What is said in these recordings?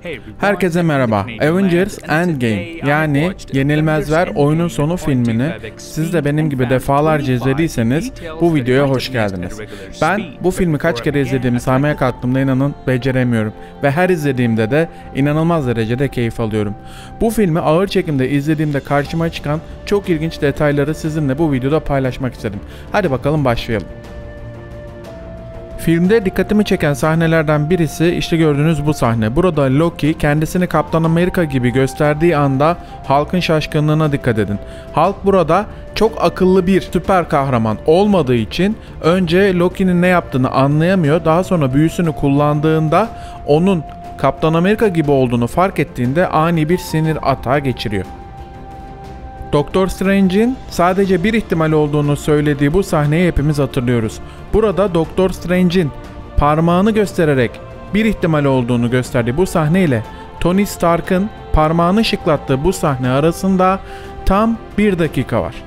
Herkese merhaba. Avengers Endgame yani Yenilmezler oyunun sonu filmini siz de benim gibi defalarca izlediyseniz bu videoya hoş geldiniz. Ben bu filmi kaç kere izlediğimi saymaya kalktığımda inanın beceremiyorum ve her izlediğimde de inanılmaz derecede keyif alıyorum. Bu filmi ağır çekimde izlediğimde karşıma çıkan çok ilginç detayları sizinle bu videoda paylaşmak istedim. Hadi bakalım başlayalım. Filmde dikkatimi çeken sahnelerden birisi işte gördüğünüz bu sahne. Burada Loki kendisini Kaptan Amerika gibi gösterdiği anda Hulk'ın şaşkınlığına dikkat edin. Hulk burada çok akıllı bir süper kahraman olmadığı için önce Loki'nin ne yaptığını anlayamıyor. Daha sonra büyüsünü kullandığında onun Kaptan Amerika gibi olduğunu fark ettiğinde ani bir sinir atağı geçiriyor. Doktor Strange'in sadece bir ihtimal olduğunu söylediği bu sahneyi hepimiz hatırlıyoruz. Burada Doktor Strange'in parmağını göstererek bir ihtimal olduğunu gösterdiği bu sahne ile Tony Stark'ın parmağını şıklattığı bu sahne arasında tam 1 dakika var.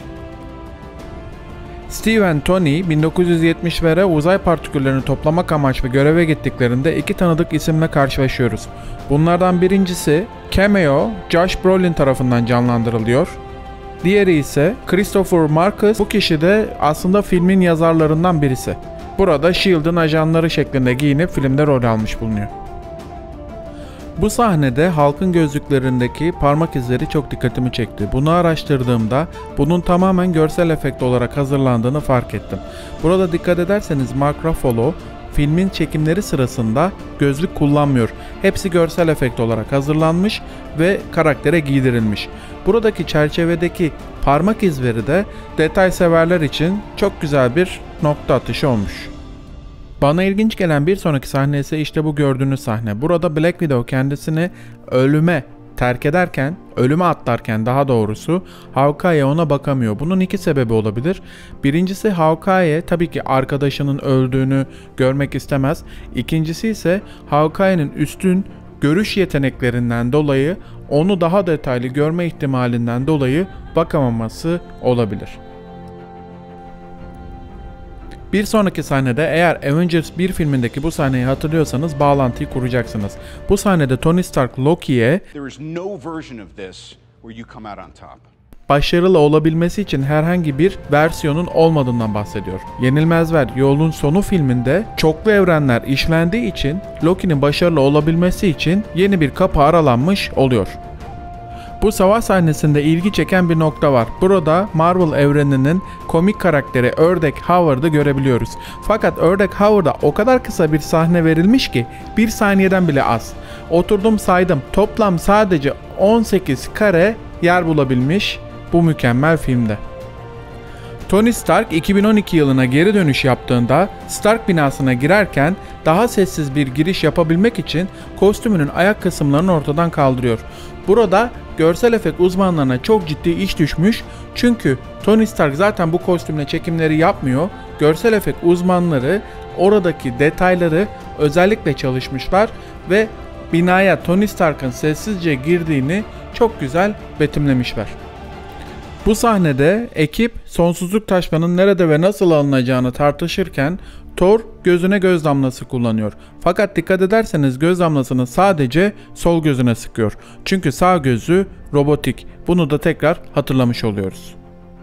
Steve ve Tony 1970'lere uzay partiküllerini toplamak amaçlı göreve gittiklerinde iki tanıdık isimle karşılaşıyoruz. Bunlardan birincisi cameo Josh Brolin tarafından canlandırılıyor. Diğeri ise Christopher Marcus. Bu kişi de aslında filmin yazarlarından birisi. Burada S.H.I.E.L.D.'ın ajanları şeklinde giyinip filmde rol almış bulunuyor. Bu sahnede Hulk'ın gözlüklerindeki parmak izleri çok dikkatimi çekti. Bunu araştırdığımda bunun tamamen görsel efekt olarak hazırlandığını fark ettim. Burada dikkat ederseniz Mark Ruffalo filmin çekimleri sırasında gözlük kullanmıyor. Hepsi görsel efekt olarak hazırlanmış ve karaktere giydirilmiş. Buradaki çerçevedeki parmak izleri de detay severler için çok güzel bir nokta atışı olmuş. Bana ilginç gelen bir sonraki sahne ise işte bu gördüğünüz sahne. Burada Black Widow kendisini ölüme terk ederken, ölüme atlarken daha doğrusu Hawkeye ona bakamıyor. Bunun iki sebebi olabilir. Birincisi Hawkeye tabii ki arkadaşının öldüğünü görmek istemez. İkincisi ise Hawkeye'nin üstün görüş yeteneklerinden dolayı onu daha detaylı görme ihtimalinden dolayı bakamaması olabilir. Bir sonraki sahnede eğer Avengers 1 filmindeki bu sahneyi hatırlıyorsanız bağlantıyı kuracaksınız. Bu sahnede Tony Stark Loki'ye başarılı olabilmesi için herhangi bir versiyonun olmadığından bahsediyor. Yenilmezler yolun sonu filminde çoklu evrenler işlendiği için Loki'nin başarılı olabilmesi için yeni bir kapı aralanmış oluyor. Bu savaş sahnesinde ilgi çeken bir nokta var. Burada Marvel evreninin komik karakteri Ördek Howard'ı görebiliyoruz. Fakat Ördek Howard'a o kadar kısa bir sahne verilmiş ki 1 saniyeden bile az. Oturdum saydım. Toplam sadece 18 kare yer bulabilmiş bu mükemmel filmde. Tony Stark 2012 yılına geri dönüş yaptığında Stark binasına girerken daha sessiz bir giriş yapabilmek için kostümünün ayak kısımlarını ortadan kaldırıyor. Burada görsel efekt uzmanlarına çok ciddi iş düşmüş çünkü Tony Stark zaten bu kostümle çekimleri yapmıyor. Görsel efekt uzmanları oradaki detayları özellikle çalışmışlar ve binaya Tony Stark'ın sessizce girdiğini çok güzel betimlemişler. Bu sahnede ekip sonsuzluk taşmanın nerede ve nasıl alınacağını tartışırken Thor gözüne göz damlası kullanıyor. Fakat dikkat ederseniz göz damlasını sadece sol gözüne sıkıyor. Çünkü sağ gözü robotik. Bunu da tekrar hatırlamış oluyoruz.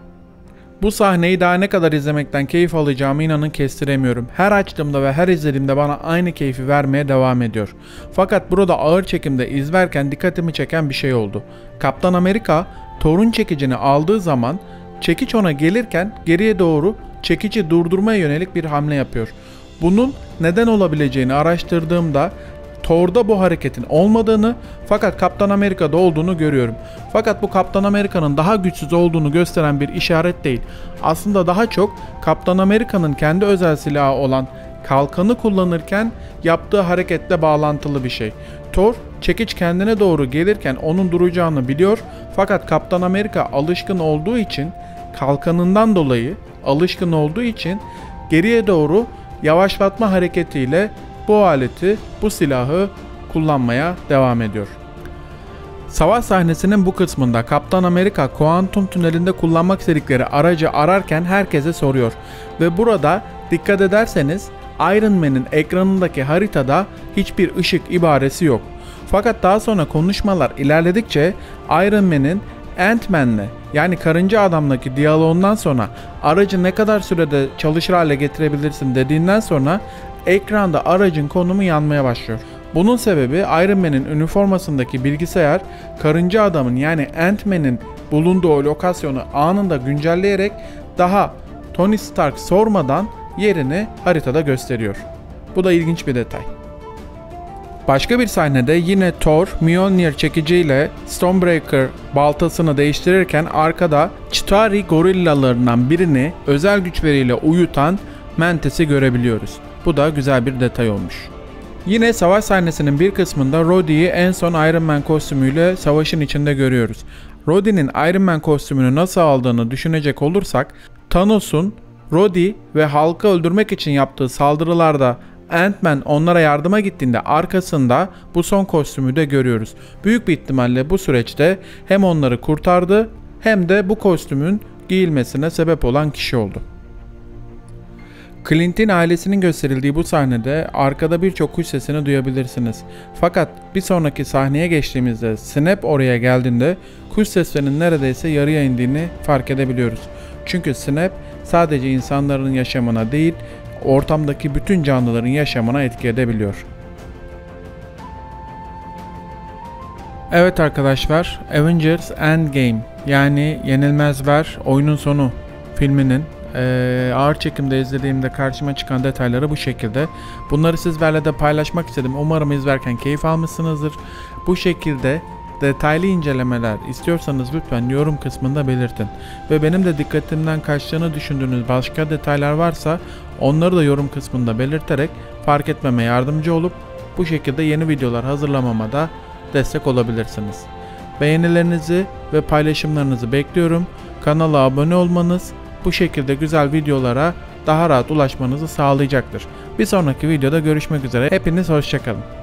Bu sahneyi daha ne kadar izlemekten keyif alacağımı inanın kestiremiyorum. Her açtığımda ve her izlediğimde bana aynı keyfi vermeye devam ediyor. Fakat burada ağır çekimde izlerken dikkatimi çeken bir şey oldu. Kaptan Amerika Thor'un çekicini aldığı zaman çekiç ona gelirken geriye doğru çekici durdurmaya yönelik bir hamle yapıyor. Bunun neden olabileceğini araştırdığımda Thor'da bu hareketin olmadığını fakat Kaptan Amerika'da olduğunu görüyorum. Fakat bu Kaptan Amerika'nın daha güçsüz olduğunu gösteren bir işaret değil. Aslında daha çok Kaptan Amerika'nın kendi özel silahı olan kalkanı kullanırken yaptığı hareketle bağlantılı bir şey. Thor çekiç kendine doğru gelirken onun duracağını biliyor fakat Kaptan Amerika alışkın olduğu için kalkanından dolayı alışkın olduğu için geriye doğru yavaşlatma hareketiyle bu aleti, bu silahı kullanmaya devam ediyor. Savaş sahnesinin bu kısmında Kaptan Amerika kuantum tünelinde kullanmak istedikleri aracı ararken herkese soruyor ve burada dikkat ederseniz Iron Man'in ekranındaki haritada hiçbir ışık ibaresi yok. Fakat daha sonra konuşmalar ilerledikçe Iron Man'in Ant-Man'le yani Karınca Adam'daki diyaloğundan sonra aracı ne kadar sürede çalışır hale getirebilirsin dediğinden sonra ekranda aracın konumu yanmaya başlıyor. Bunun sebebi Iron Man'in üniformasındaki bilgisayar Karınca Adam'ın yani Ant-Man'in bulunduğu o lokasyonu anında güncelleyerek daha Tony Stark sormadan yerini haritada gösteriyor. Bu da ilginç bir detay. Başka bir sahnede yine Thor, Mjolnir çekiciyle Stormbreaker baltasını değiştirirken arkada Chitauri gorillalarından birini özel güçleriyle uyutan Mantis'i görebiliyoruz. Bu da güzel bir detay olmuş. Yine savaş sahnesinin bir kısmında Rhodey'i en son Iron Man kostümüyle savaşın içinde görüyoruz. Rhodey'nin Iron Man kostümünü nasıl aldığını düşünecek olursak Thanos'un Rhodey ve Hulk'ı öldürmek için yaptığı saldırılarda Ant-Man onlara yardıma gittiğinde arkasında bu son kostümü de görüyoruz. Büyük bir ihtimalle bu süreçte hem onları kurtardı hem de bu kostümün giyilmesine sebep olan kişi oldu. Clint'in ailesinin gösterildiği bu sahnede arkada birçok kuş sesini duyabilirsiniz. Fakat bir sonraki sahneye geçtiğimizde Snap oraya geldiğinde kuş seslerinin neredeyse yarıya indiğini fark edebiliyoruz. Çünkü Snap sadece insanların yaşamına değil, ortamdaki bütün canlıların yaşamına etki edebiliyor. Evet arkadaşlar, Avengers Endgame yani Yenilmezler Oyunun Sonu filminin ağır çekimde izlediğimde karşıma çıkan detayları bu şekilde. Bunları sizlerle de paylaşmak istedim. Umarım izlerken keyif almışsınızdır. Bu şekilde detaylı incelemeler istiyorsanız lütfen yorum kısmında belirtin. Ve benim de dikkatimden kaçtığını düşündüğünüz başka detaylar varsa onları da yorum kısmında belirterek fark etmeme yardımcı olup bu şekilde yeni videolar hazırlamama da destek olabilirsiniz. Beğenilerinizi ve paylaşımlarınızı bekliyorum. Kanala abone olmanız bu şekilde güzel videolara daha rahat ulaşmanızı sağlayacaktır. Bir sonraki videoda görüşmek üzere. Hepiniz hoşça kalın.